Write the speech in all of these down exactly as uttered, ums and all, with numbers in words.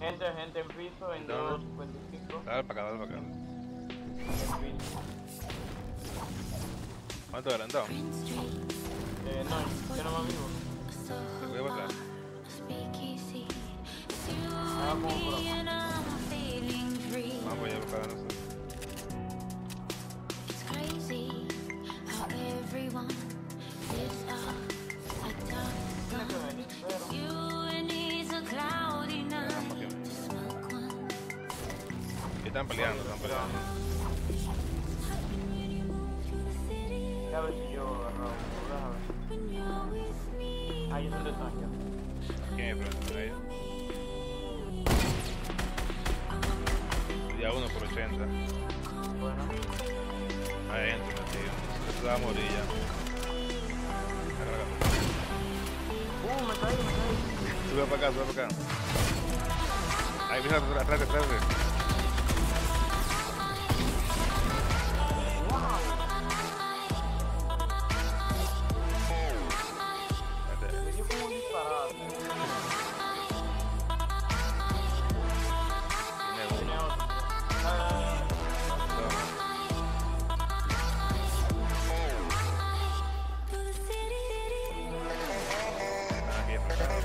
Gente, gente en piso, en ¿Dónde? dos cincuenta y cinco. Dale para acá, dale para acá. En piso. ¿Cuánto adelantado? Eh, no, yo no me vivo. ¿Te voy para atrás? Ah, como por acá. Vamos para allá para acá nosotros. Tiene que venir, pero... Vamos aquí. ¿Qué están peleando? Están peleando. Ya ver si yo agarro un déjame ver. Ahí es donde están ya. ¿Quién es frente a ellos? Ya uno por ochenta. Bueno. Ahí entra, tío. Se va a morir ya. Uh, me caí, me caí. Sube para acá, sube para acá. Ahí, mira, atrás, atrás, atrás. Me dio como un disparate. Tiene otro. Ah, Aquí, para acá.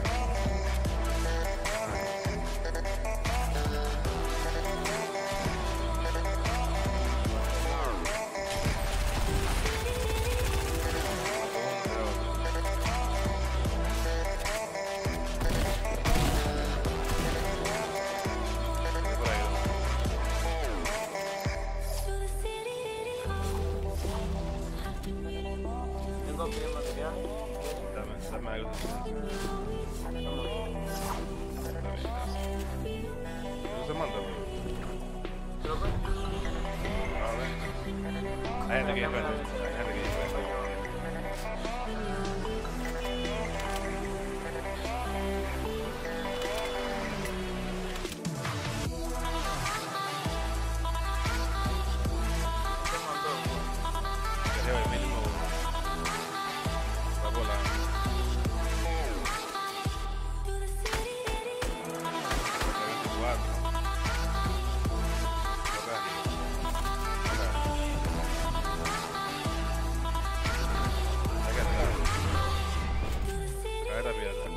tengo aquí el material. Dame, dame algo. ¿No se manda, bro? Creo que... A ver. Hay gente aquí enfrente. Hay gente aquí enfrente. Se mandó. Que lleva el mínimo uno. Va volando. veinticuatro. Acá. Acá. Acá está. Acá está pirata.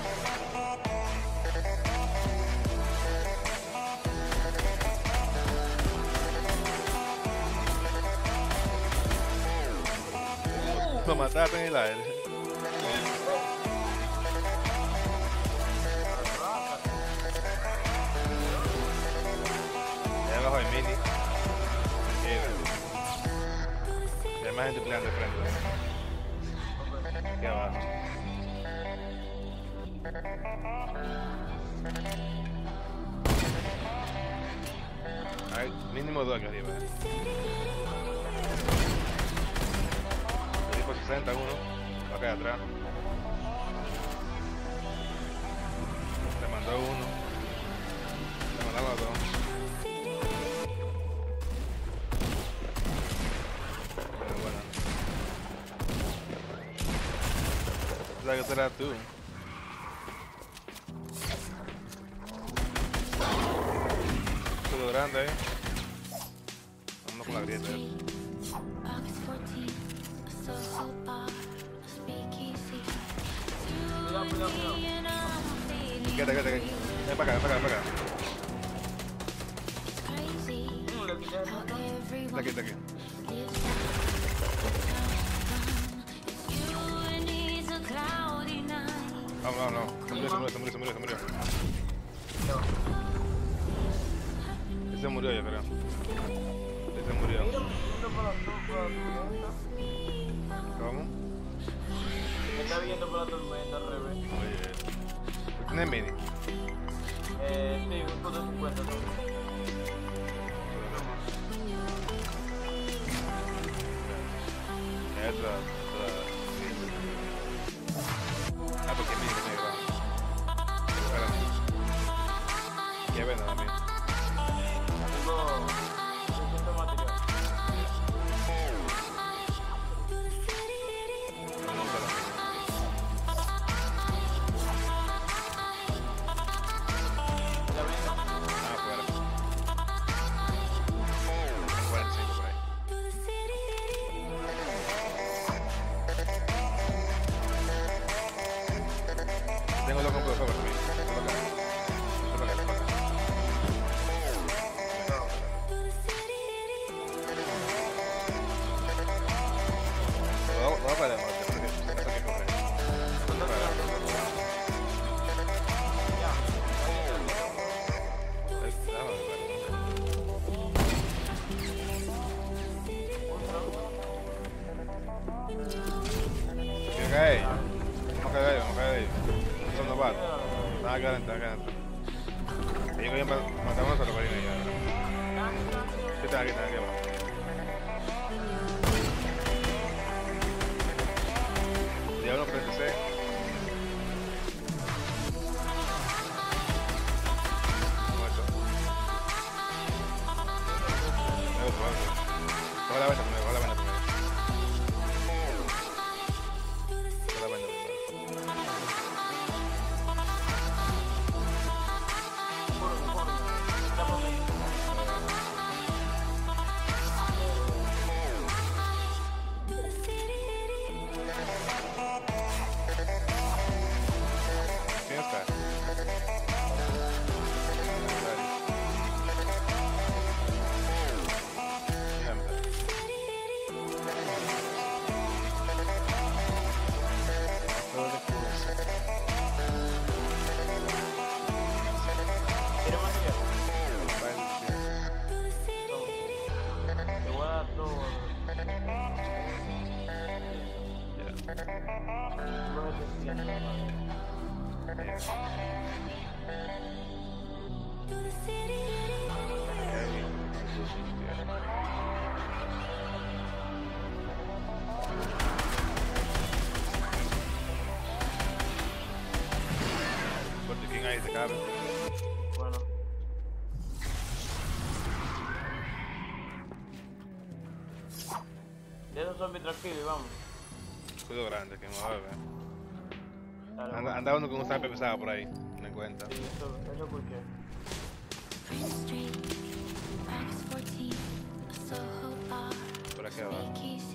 Lo mataste en el aire. Allá abajo hay mini. Y hay más gente peleando de frente. Aquí abajo. Hay mínimo dos aquí arriba. Eh. Tipo sesenta uno. Acá atrás. Le mandó uno. Le mandaron dos. Bueno, bueno. ¿Sabes que será tú? Todo grande, eh. Vamos con la grieta. Eh. Cuidado, cuidado, cuidado. Quédate, quédate, quédate. Ven para acá, ven para acá, ven para acá. Mm, le quité el... Está aquí, está aquí. Vamos, vamos, vamos. Se murió, se murió, se murió, se murió, se murió. Ese murió ya, creo. Ese murió. Mira, viendo por la tormenta. ¿Cómo? Me está viendo por la tormenta al revés. Oye. ¿Tienes mini? Eh, sí, un punto cincuenta también. Esa, esa. Ah, porque mini tiene grande. Espérame. ¿Qué ven nada mío? Tengo seiscientos material. Ya ven Tengo dos campos de fuego también. Ven para acá, ven para acá. Lo voy a parar de muerte, porque se me saque correr. Vamos a caer, vamos a caer, vamos a caer. Son novatos. Nada que adentro, nada que adentro. Ellos querían matar a uno solo para ir allá. ¿Qué están aquí? Están aquí abajo. Diablo frente C. Muerto. Me gusta, me gusta. Coge la venta primero, coge la venta primero. Coge la venta primero. ¿Quién está? ¿Quieres material? Te voy a dar todo. Los especiales. Porque quién ahí se cabe. Bueno. De esos zombies tranquilos y vamos. Cuido grande, que me va a ver. Dale, Anda, bueno. anda uno con un sniper pesado por ahí, no encuentra. Sí, eso, eso porque. Por aquí abajo.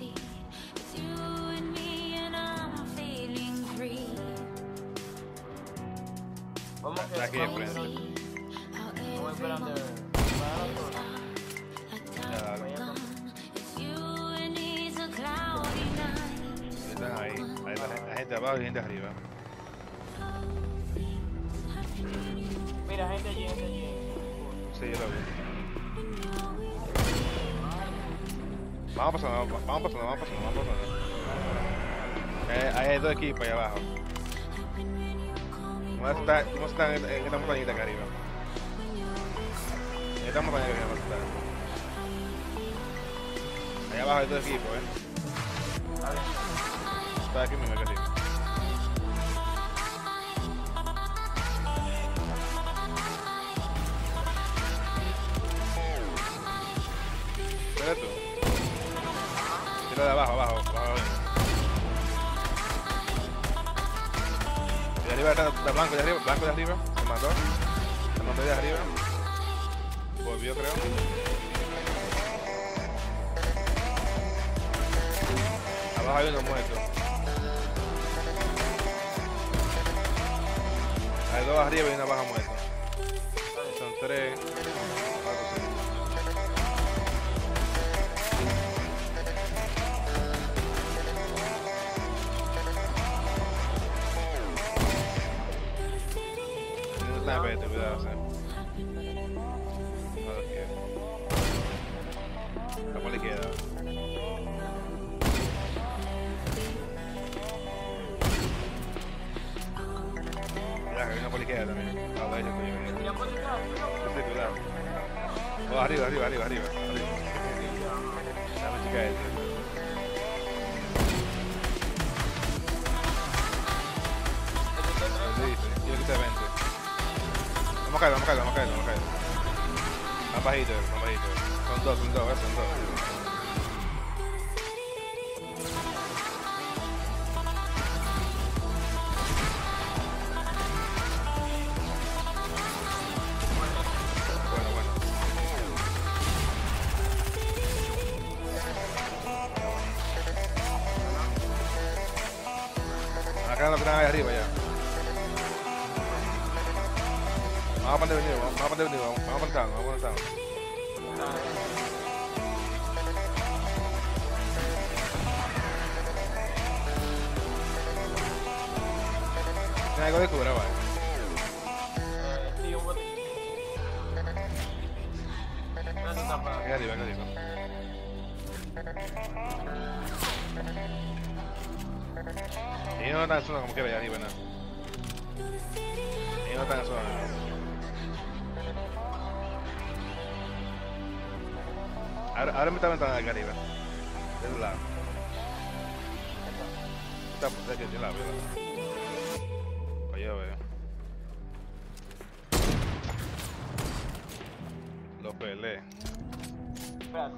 Vamos a Está aquí vamos de frente. Vamos esperando. Para la zona. Ya, dale. Están ahí. Hay la, la gente abajo y gente arriba. Mira, gente allí, gente allí. Sí, yo lo vi. Vamos pasando, vamos vamos pasando, vamos pasando, vamos pasando. Eh, ahí hay dos equipos ahí abajo. Vamos a estar, vamos a estar en, en esta montañita acá arriba. En esta montañita que vamos a estar. Ahí abajo hay dos equipos, eh. A ver. Está aquí mismo, aquí arriba. Espera tú. Tira de abajo, abajo, abajo. De arriba está, está blanco de arriba, blanco de arriba. Se mató. Se mató de arriba. Volvió, creo. Abajo hay uno muerto. Hay dos arriba y uno abajo muerto. Son tres. Cuatro, cinco. Tiene un sniper, ten cuidado, sí. No lo quiero. Está por la izquierda. Mira, que hay una por la izquierda también. A la derecha tuyo. Mira, por detrás, mira. Sí, cuidado. Oh, arriba, arriba, arriba, arriba. Arriba. Dame chica este. Sí, sí. Yo quité veinte. Vamos a caer, vamos a caer, vamos a caer, vamos a caer. Más bajito, más bajito. Son dos, son dos, ¿ves? Son dos. Bueno, bueno. Acá no tiran ahí arriba ya. Vamos a poner venido, vamos a poner venido, vamos a poner vamos a poner town. ¿Tiene algo de cura, vale? Eh, sí, un bote. No se tapa. Aquí arriba, aquí arriba. Y no están en zona como quiera allá arriba, nada. Y no están en zona. Ahora, ahora me está aventando acá arriba. De ese lado. Está de aquel lado, ¿verdad? Oye, a ver. Lo peleé. Espérate.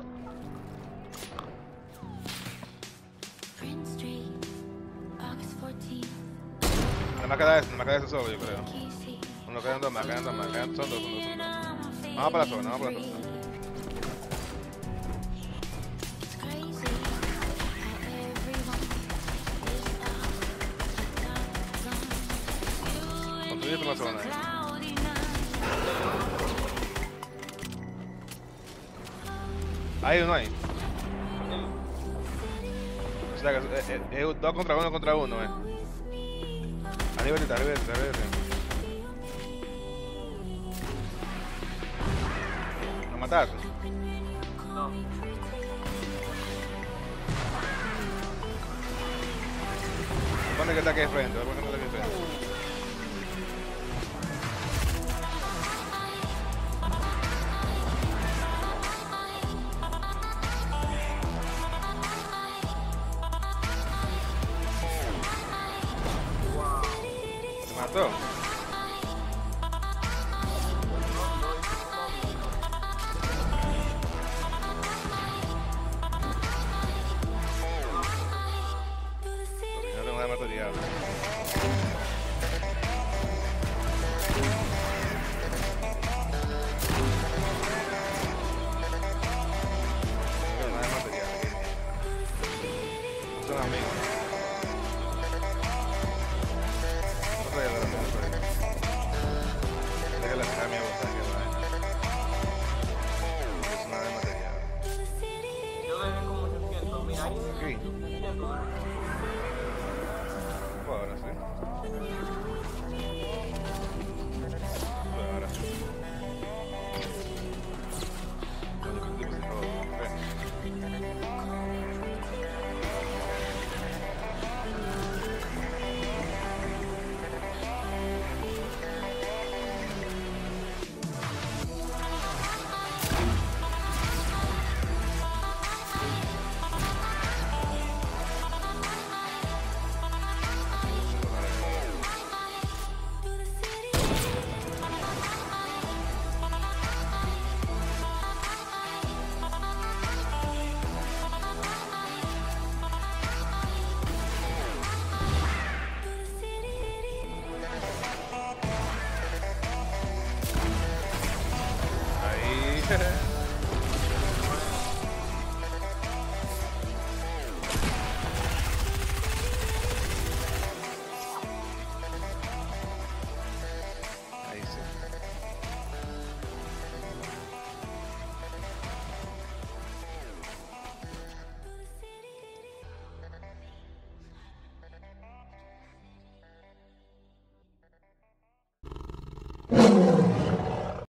Prince Street, August fourteenth. No me queda eso, no me queda eso solo, yo creo. Key No quedan dos más, quedan dos más, quedan, son dos, son dos, son dos. Vamos para la zona, vamos para la zona. It's crazy how everyone is out. Construyete una zona ahí. Cloudy night. Hay uno ahí. O sea que es, es, es dos contra uno contra uno, eh. Arriba, arriba, arriba, arriba. ¿Lo mataste? No. ¿Dónde que está aquí de frente? ¿Dónde que está aquí de frente? ¿Te mató? No tengo nada de material. No tengo nada de material. Son amigos. No soy el otro, no soy. Déjala sacar mi bolsa que va. No es nada de material. Yo dejé como ochocientos. Mira, ahí. Aquí. ochocientos. Pues ahora sí.